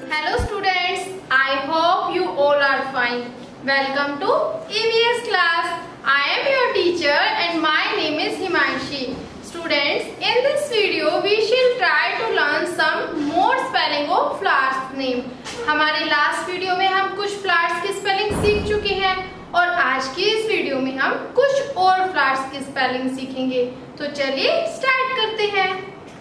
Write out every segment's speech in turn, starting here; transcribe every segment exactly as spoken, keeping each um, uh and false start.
Hello students, I hope you all are fine. Welcome to E V S class. I am your teacher and my name is Himanshi. Students, in this video we shall try to learn some more spelling of flowers name. हमारे last video में हम कुछ flowers की spelling सीख चुके हैं और आज की इस वीडियो में हम कुछ और फ्लावर्स की स्पेलिंग सीखेंगे। तो चलिए स्टार्ट करते हैं।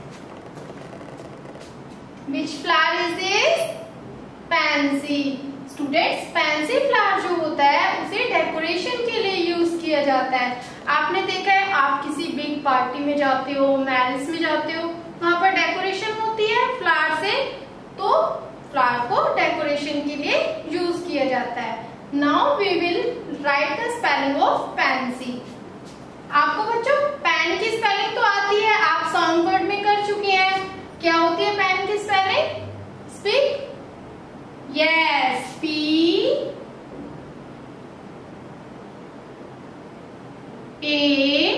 Which flower is this? Pansy. Students, pansy flower जो होता है उसे डेकोरेशन के लिए यूज किया जाता है। आपने देखा है, आप किसी बिग पार्टी में जाते हो, मैरिज में जाते हो, वहाँ पर डेकोरेशन होती है फ्लावर से, तो फ्लावर को डेकोरेशन के लिए यूज किया जाता है। Now we will write the spelling of pansy. आपको बच्चों पैन की स्पेलिंग तो आती है, आप साउंड वर्ड में कर चुके हैं। क्या होती है पैन की spelling? Speak. Yes, P A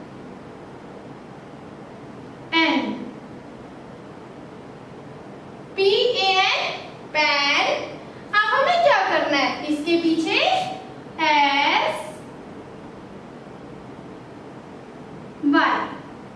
N. P A N, pan. अब हमें क्या करना है? इसके पीछे एस वाई।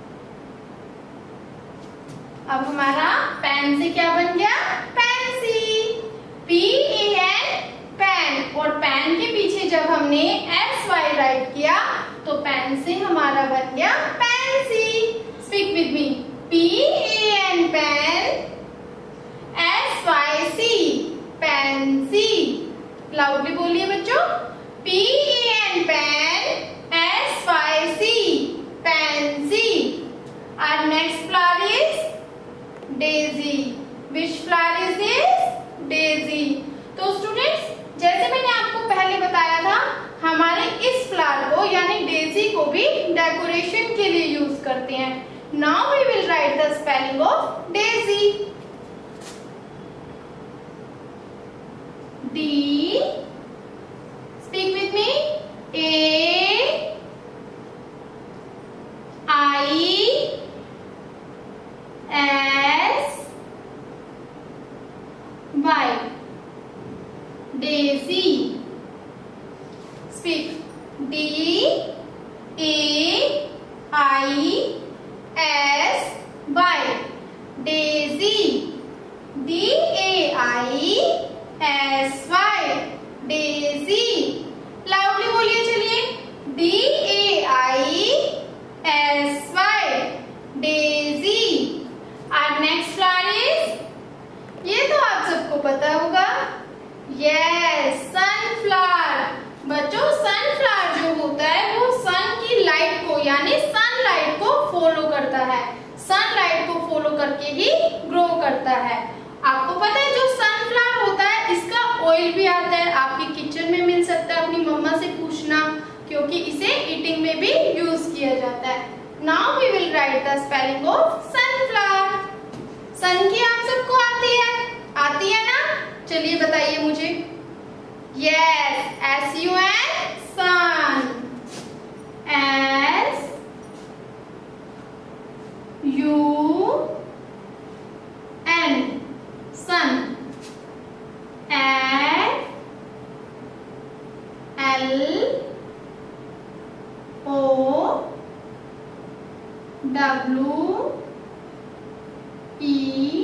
अब हमारा पेन से क्या बन गया? Pansy. P A N, pan. और पेन के पीछे जब हमने एस वाई राइट किया तो पेन से हमारा बन गया pansy. Speak with me. P A N pan, S Y C pansy. Loudly बोलिए बच्चों। P A N pan, S Y C pansy. Our next flower is daisy. Which flower is this? Daisy. तो students, जैसे मैंने आपको पहले बताया था, हमारे इस फ्लावर को यानी डेजी को भी डेकोरेशन के लिए यूज करते हैं। Now we will write the spelling of daisy. D, speak with me, A I S Y, daisy. Speak. D A I S Y, daisy. D A I S Y, daisy. Loudly बोलिए चलिए। D A I S Y, daisy. Our next flower is, ये तो आप सबको पता होगा, yes, sunflower। बच्चों, sunflower जो होता है वो सन की लाइट को यानी सनलाइट को फॉलो करता है। सनलाइट को फॉलो करके ही ग्रो करता है। आपको पता है जो सनफ्लावर होता है इसका ऑयल भी आता है, आपके किचन में मिल सकता है, अपनी मम्मा से पूछना, क्योंकि इसे ईटिंग में भी यूज किया जाता है। Now we will write the spelling of sunflower. सन की आप सबको आती है? आती है ना? चलिए बताइए मुझे। Yes, S U N, sun. S U N, sun. F L O W E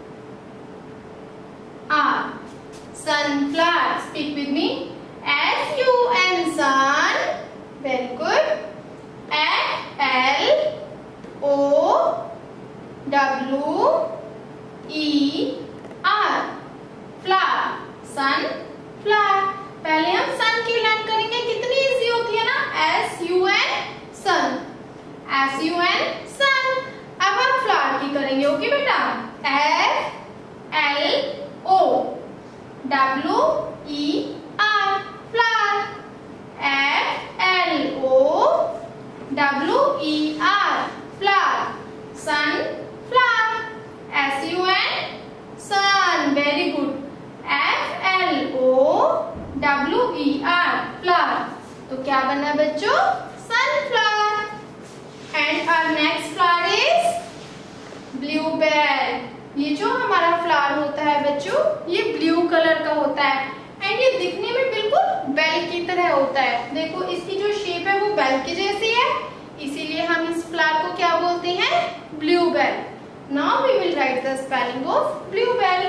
R, sunflower। Speak with me. S U N, sun. Very good. F L O W E R, flower, sunflower। पहले हम सन की learn करेंगे, कितनी easy होती है ना? S U N, sun। S U N, sun। अब हम फ्लावर की करेंगे, ओके बेटा? F L O W E R, flower. F L O W E R, flower. sunflower। S U N, sun। Very good. F L O W E R, flower. तो क्या बना बच्चों? sunflower। And our next flower is bluebell। ये जो हमारा flower होता है बच्चों बच्चों ये ब्लू कलर का होता है एंड ये दिखने में बिल्कुल बेल की तरह होता है। देखो इसकी जो शेप है वो बेल की जैसी है, इसीलिए हम इस फ्लावर को क्या बोलते हैं, blue bell. Now we will write the spelling of blue bell.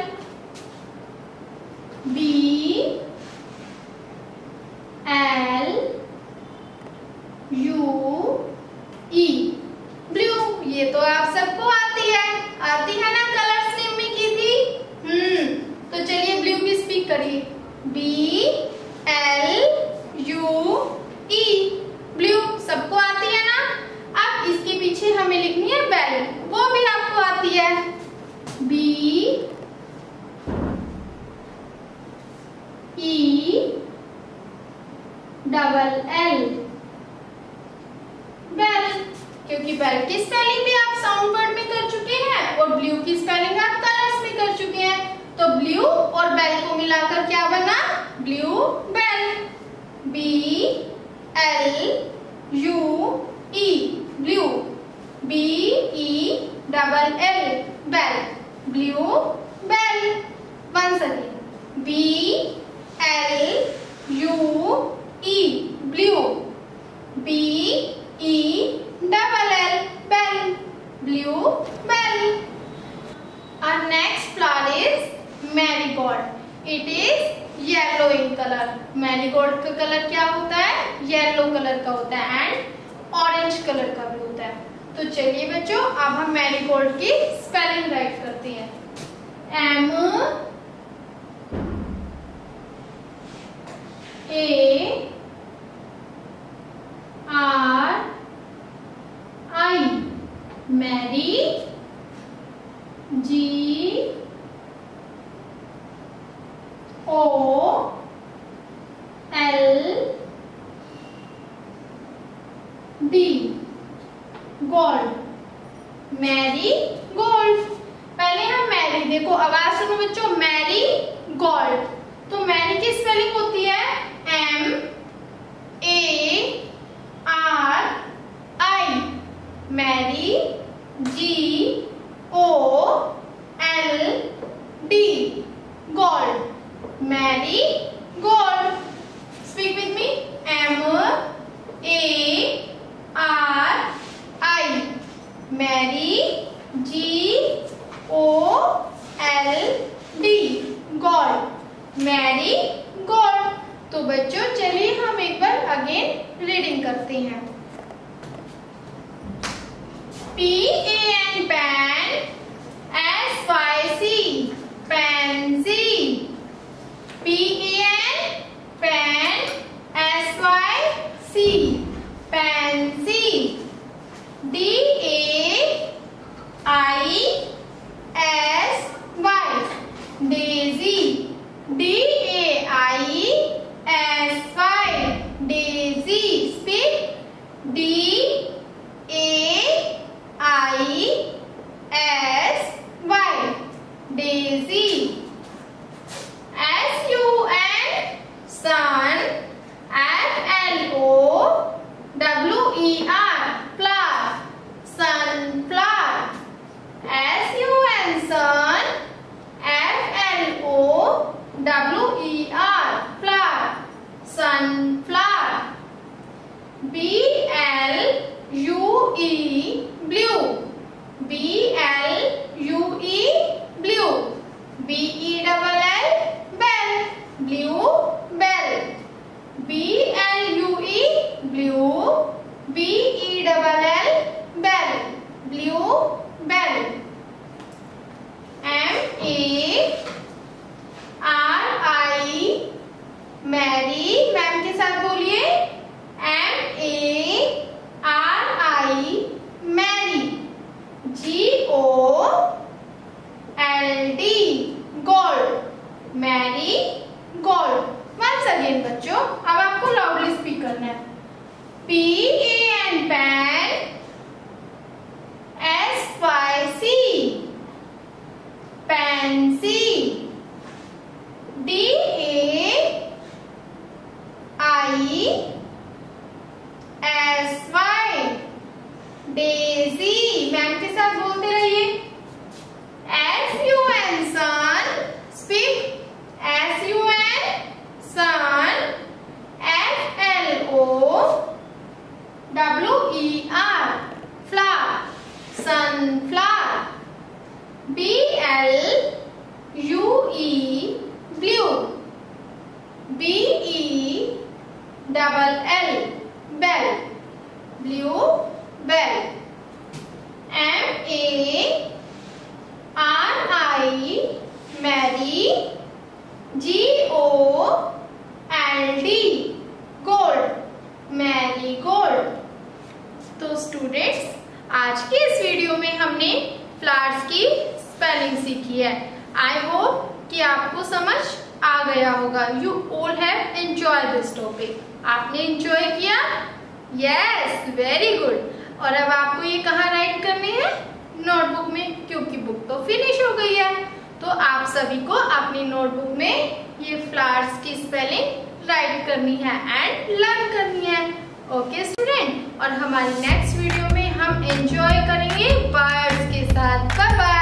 B L U E blue. ये तो आप सबको आती है, आती है ना, कलर्स ने में की थी। हम्म तो चलिए ब्लू की स्पीक करिए। B L U E blue, सबको आती है ना। अब इसके पीछे हमें लिखनी है बेल, वो भी आपको आती है। B E double L bell, क्योंकि बेल की स्पेलिंग भी आप साउंड वर्ड में कर चुके हैं और ब्लू की स्पेलिंग आप कलर्स में कर चुके हैं, तो ब्लू और बेल को मिलाकर क्या बना, blue bell. B L U E blue, B E double L bell, blue bell. Once again, B L U E blue, B E double L bell, blue bell. Our next flower is marigold. It is yellow in color. Marigold का colour क्या होता है, yellow colour का होता है and orange colour का भी होता है। तो चलिए बच्चों अब हम मैरीगोल्ड की स्पेलिंग राइट करते हैं। M A R I Mary, G O L D gold, Mary gold. पहले हम मैरी, देखो आवाज सुनो बच्चों, मैरी गोल्ड। तो मैरी की स्पेलिंग होती है M A R I, Mary, G O L D gold, Mary gold. Speak with me, M A R I Mary, G O L D gold, Mary gold. तो बच्चों चलिए हम एक बार again reading करते हैं। P A N pan, S Y C pansy, P A N pan, S Y C pansy, D A I S Y daisy, D A I S Y daisy. Speak, D A I S Y daisy. S U N sun, F L O W E R flower, sunflower. S U N sun, F L O W E R flower, sunflower. B L U E blue, B L U E blue, B E double L bell, blue bell, B L U E blue, B E double L bell, blue bell. M A R I Mary, ma'am के साथ बोलिए, M A R I Mary, G O L D gold, Mary gold. Once again बच्चों अब आपको loudly speak करना है। P A N pan, S Y C pansy, D A I S Y daisy. Ma'am के साथ बोलते रहिए। S U N sun, E R flower, sunflower. B L U E blue, B E double L bell, blue bell. M A R I Mary, G O L D gold, marigold. तो students, आज के इस video में हमने flowers की spelling सीखी है। I hope कि आपको समझ आ गया होगा। You all have enjoy this topic. आपने एंजॉय किया? Yes, very good. और अब आपको ये कहाँ राइट करनी है? नोटबुक में, क्योंकि बुक तो फिनिश हो गई है। तो आप सभी को अपनी नोटबुक में ये फ्लावर्स की स्पेलिंग राइट करनी है एंड लर्न करनी है। ओके स्टूडेंट, और हमारी नेक्स्ट वीडियो में हम एंजॉय करेंगे बर्ड्स के साथ। Bye bye.